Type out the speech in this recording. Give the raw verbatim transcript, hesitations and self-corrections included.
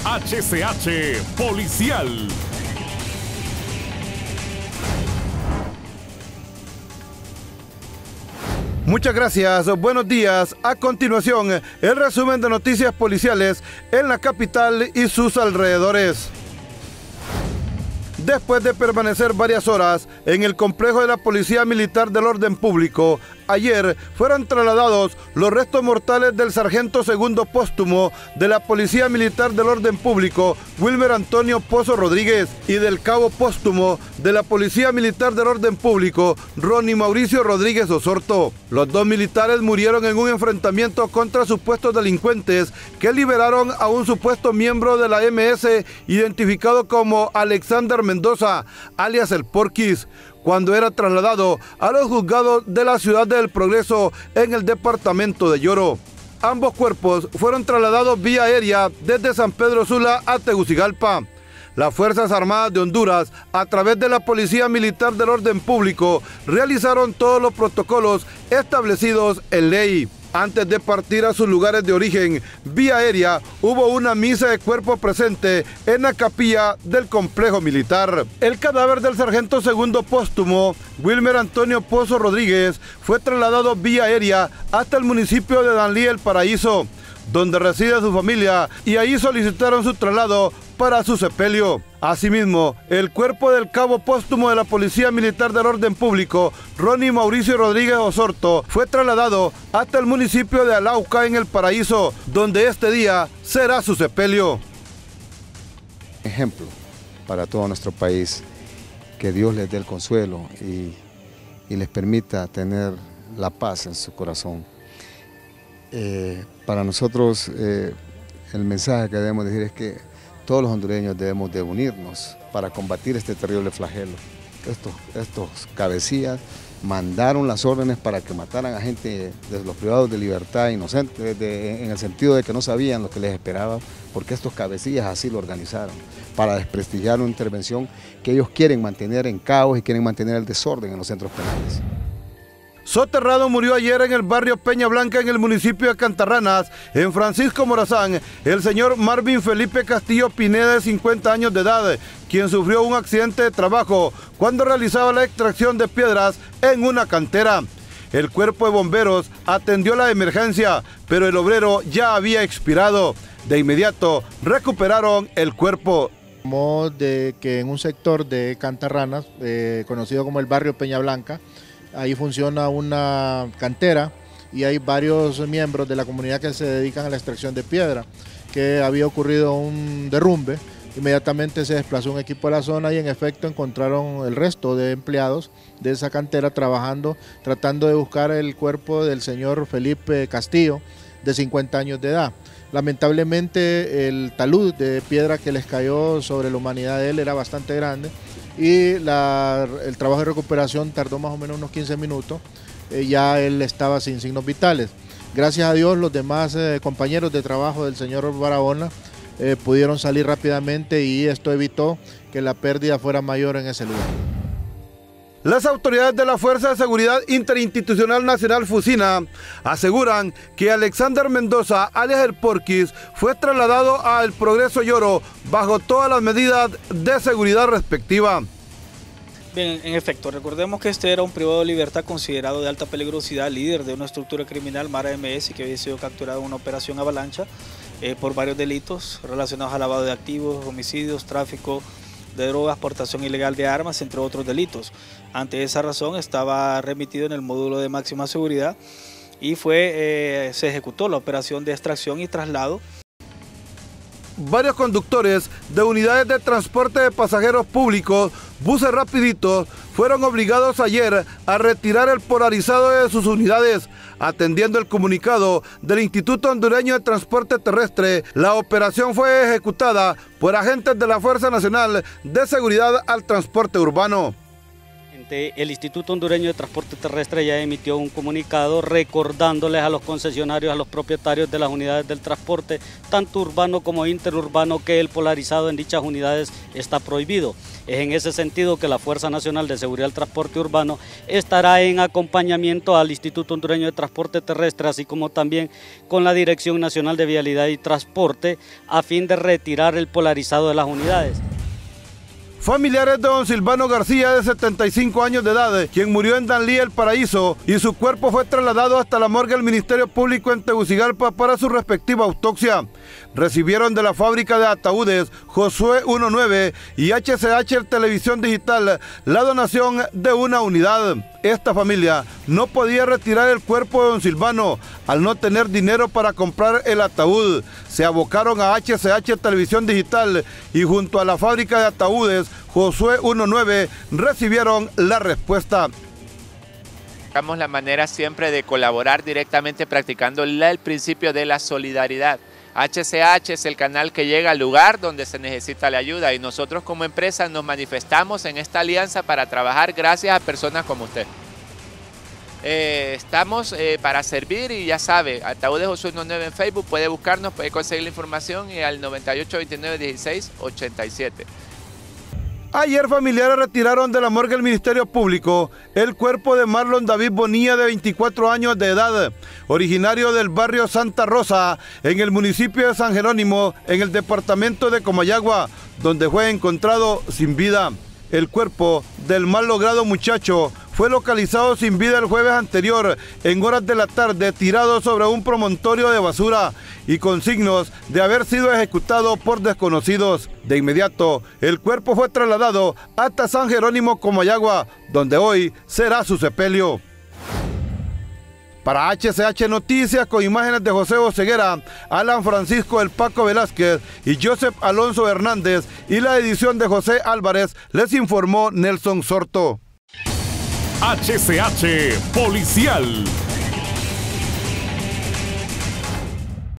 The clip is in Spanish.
H C H Policial. Muchas gracias, buenos días. A continuación, el resumen de noticias policiales en la capital y sus alrededores. Después de permanecer varias horas en el complejo de la Policía Militar del Orden Público, ayer fueron trasladados los restos mortales del sargento segundo póstumo de la Policía Militar del Orden Público, Wilmer Antonio Pozo Rodríguez, y del cabo póstumo de la Policía Militar del Orden Público, Ronnie Mauricio Rodríguez Osorto. Los dos militares murieron en un enfrentamiento contra supuestos delincuentes que liberaron a un supuesto miembro de la M S identificado como Alexander Mendoza, alias El Porquis, cuando era trasladado a los juzgados de la ciudad del Progreso en el departamento de Yoro. Ambos cuerpos fueron trasladados vía aérea desde San Pedro Sula a Tegucigalpa. Las Fuerzas Armadas de Honduras, a través de la Policía Militar del Orden Público, realizaron todos los protocolos establecidos en ley. Antes de partir a sus lugares de origen, vía aérea, hubo una misa de cuerpo presente en la capilla del complejo militar. El cadáver del sargento segundo póstumo, Wilmer Antonio Pozo Rodríguez, fue trasladado vía aérea hasta el municipio de Danlí, El Paraíso, donde reside su familia, y ahí solicitaron su traslado para su sepelio. Asimismo, el cuerpo del cabo póstumo de la Policía Militar del Orden Público, Ronnie Mauricio Rodríguez Osorto, fue trasladado hasta el municipio de Alauca, en El Paraíso, donde este día será su sepelio. Ejemplo para todo nuestro país, que Dios les dé el consuelo y, y les permita tener la paz en su corazón. Eh, para nosotros eh, el mensaje que debemos decir es que todos los hondureños debemos de unirnos para combatir este terrible flagelo. Estos, estos cabecillas mandaron las órdenes para que mataran a gente de los privados de libertad inocente, de, en el sentido de que no sabían lo que les esperaba, porque estos cabecillas así lo organizaron, para desprestigiar una intervención que ellos quieren mantener en caos y quieren mantener el desorden en los centros penales. Soterrado murió ayer en el barrio Peña Blanca, en el municipio de Cantarranas, en Francisco Morazán, el señor Marvin Felipe Castillo Pineda, de cincuenta años de edad, quien sufrió un accidente de trabajo cuando realizaba la extracción de piedras en una cantera. El cuerpo de bomberos atendió la emergencia, pero el obrero ya había expirado. De inmediato recuperaron el cuerpo. De que en un sector de Cantarranas, eh, conocido como el barrio Peña Blanca, ahí funciona una cantera y hay varios miembros de la comunidad que se dedican a la extracción de piedra, que había ocurrido un derrumbe. Inmediatamente se desplazó un equipo a la zona y en efecto encontraron el resto de empleados de esa cantera trabajando, tratando de buscar el cuerpo del señor Felipe Castillo, de cincuenta años de edad. Lamentablemente el talud de piedra que les cayó sobre la humanidad de él era bastante grande, y la, el trabajo de recuperación tardó más o menos unos quince minutos, eh, ya él estaba sin signos vitales. Gracias a Dios los demás eh, compañeros de trabajo del señor Barahona eh, pudieron salir rápidamente y esto evitó que la pérdida fuera mayor en ese lugar. Las autoridades de la Fuerza de Seguridad Interinstitucional Nacional FUSINA aseguran que Alexander Mendoza, alias El Porquis, fue trasladado a El Progreso Yoro bajo todas las medidas de seguridad respectivas. Bien, en efecto, recordemos que este era un privado de libertad considerado de alta peligrosidad, líder de una estructura criminal Mara M S, que había sido capturado en una operación avalancha eh, por varios delitos relacionados al lavado de activos, homicidios, tráfico de drogas, portación ilegal de armas, entre otros delitos. Ante esa razón estaba remitido en el módulo de máxima seguridad y fue, eh, se ejecutó la operación de extracción y traslado. Varios conductores de unidades de transporte de pasajeros públicos, buses rapiditos, fueron obligados ayer a retirar el polarizado de sus unidades. Atendiendo el comunicado del Instituto Hondureño de Transporte Terrestre, la operación fue ejecutada por agentes de la Fuerza Nacional de Seguridad al Transporte Urbano. El Instituto Hondureño de Transporte Terrestre ya emitió un comunicado recordándoles a los concesionarios, a los propietarios de las unidades del transporte, tanto urbano como interurbano, que el polarizado en dichas unidades está prohibido. Es en ese sentido que la Fuerza Nacional de Seguridad del Transporte Urbano estará en acompañamiento al Instituto Hondureño de Transporte Terrestre, así como también con la Dirección Nacional de Vialidad y Transporte, a fin de retirar el polarizado de las unidades. Familiares de don Silvano García, de setenta y cinco años de edad, quien murió en Danlí, El Paraíso, y su cuerpo fue trasladado hasta la morgue del Ministerio Público en Tegucigalpa para su respectiva autopsia. Recibieron de la fábrica de ataúdes Josué diecinueve y H C H Televisión Digital la donación de una unidad. Esta familia no podía retirar el cuerpo de don Silvano al no tener dinero para comprar el ataúd. Se abocaron a H C H Televisión Digital y junto a la fábrica de ataúdes Josué diecinueve recibieron la respuesta. Buscamos la manera siempre de colaborar directamente practicando el principio de la solidaridad. H C H es el canal que llega al lugar donde se necesita la ayuda y nosotros como empresa nos manifestamos en esta alianza para trabajar gracias a personas como usted. Eh, estamos eh, para servir y ya sabe, Ataúdes Josué diecinueve en Facebook, puede buscarnos, puede conseguir la información y al noventa y ocho, veintinueve, dieciséis, ochenta y siete. Ayer familiares retiraron de la morgue del Ministerio Público el cuerpo de Marlon David Bonilla, de veinticuatro años de edad, originario del barrio Santa Rosa, en el municipio de San Jerónimo, en el departamento de Comayagua, donde fue encontrado sin vida. El cuerpo del mal logrado muchacho fue localizado sin vida el jueves anterior, en horas de la tarde, tirado sobre un promontorio de basura y con signos de haber sido ejecutado por desconocidos. De inmediato, el cuerpo fue trasladado hasta San Jerónimo, Comayagua, donde hoy será su sepelio. Para H C H Noticias, con imágenes de José Oseguera, Alan Francisco El Paco Velázquez y Joseph Alonso Hernández, y la edición de José Álvarez, les informó Nelson Sorto. H C H Policial.